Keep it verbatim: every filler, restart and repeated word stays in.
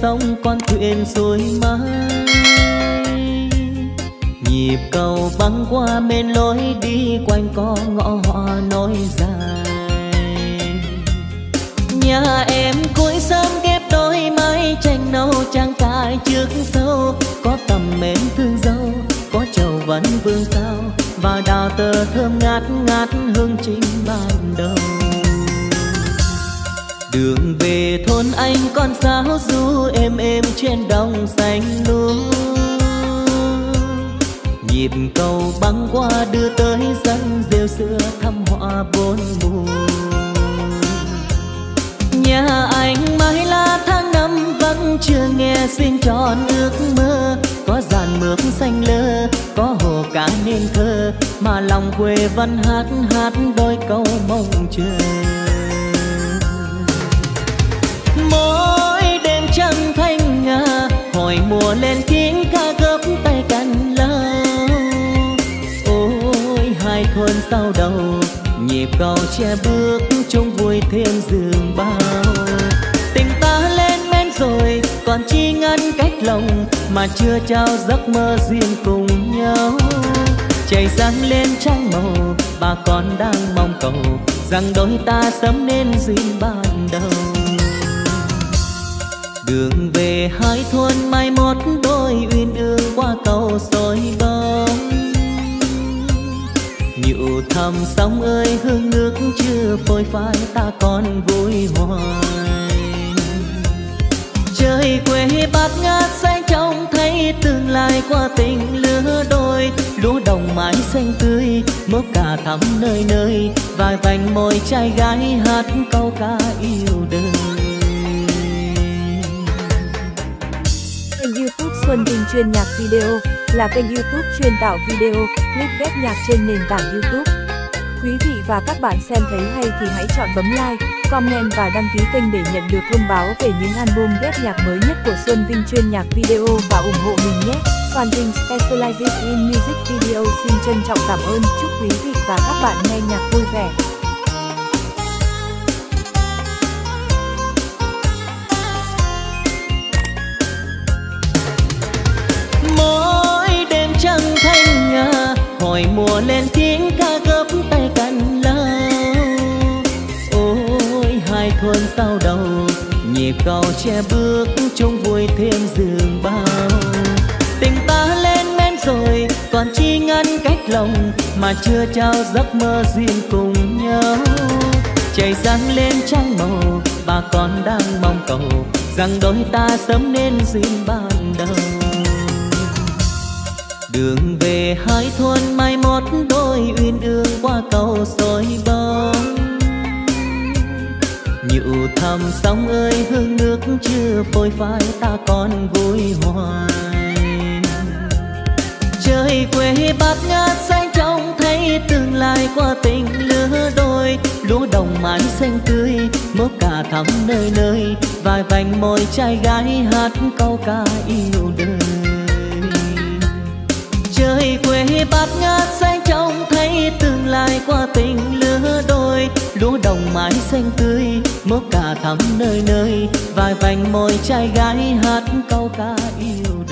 sông con thuyền xuôi mãi. Nhịp cầu băng qua bên lối đi quanh co ngõ hoa nối dài. Nhà em cuối sớm ghép đôi mái tranh nâu trang trải trước sâu, có tầm mến thương dâu, có trầu vẫn vương cao và đào tơ thơm ngát ngát hương trinh ban đầu. Đường về thôn anh con sáo ru êm êm trên đồng xanh lúa. Nhịp cầu băng qua đưa tới dân rêu xưa thăm họa bốn mùa. Nhà anh mái lá tháng năm vẫn chưa nghe xin tròn ước mơ. Có dàn mướp xanh lơ, có hồ cá nên thơ, mà lòng quê vẫn hát hát đôi câu mong chờ. Mỗi đêm trăng thanh ngà, hồi mùa lên tiếng ca gấp tay cành lao. Ôi hai thôn sau đầu, nhịp cầu che bước chung vui thêm giường bao. Tình ta lên men rồi, còn chi ngăn cách lòng, mà chưa trao giấc mơ duyên cùng nhau. Trời sáng lên trăng màu, bà con đang mong cầu rằng đôi ta sớm nên duyên ban đầu. Đường về hai thôn mai một đôi uyên ương qua cầu soi bóng. Nhụ thầm sóng ơi hương nước chưa phôi phai, ta còn vui hoài. Trời quê bát ngát xanh trong thấy tương lai qua tình lứa đôi. Lúa đồng mái xanh tươi mướp cà thắm nơi nơi, vài vành môi trai gái hát câu ca yêu đời. Kênh YouTube Xuân Vinh chuyên nhạc video là kênh YouTube chuyên tạo video, clip ghép nhạc trên nền tảng YouTube. Quý vị và các bạn xem thấy hay thì hãy chọn bấm like, comment và đăng ký kênh để nhận được thông báo về những album ghép nhạc mới nhất của Xuân Vinh chuyên nhạc video và ủng hộ mình nhé. Xuân Vinh specializes in music video xin trân trọng cảm ơn. Chúc quý vị và các bạn nghe nhạc vui vẻ. Trăng thanh ngà, hồi mùa lên tiếng ca gấp tay cành lao. Ôi hai thôn sau đầu, nhịp cầu che bước chung vui thêm giường bao. Tình ta lên men rồi, còn chi ngăn cách lòng, mà chưa trao giấc mơ duyên cùng nhau. Trời sáng lên trăng màu, bà con đang mong cầu rằng đôi ta sớm nên duyên ban đầu. Đường về hai thôn mai một đôi uyên ương qua cầu soi bóng. Nhụ thầm sóng ơi hương nước chưa phôi phai, ta còn vui hoài. Trời quê bát ngát xanh trong thấy tương lai qua tình lứa đôi. Lúa đồng mái xanh tươi mướp cà thắm nơi nơi, vài vành môi trai gái hát câu ca yêu đời. Trời quê bát ngát xanh trong thấy tương lai qua tình lứa đôi. Lúa đồng mái xanh tươi mướp cà thắm nơi nơi, vài vành môi trai gái hát câu ca yêu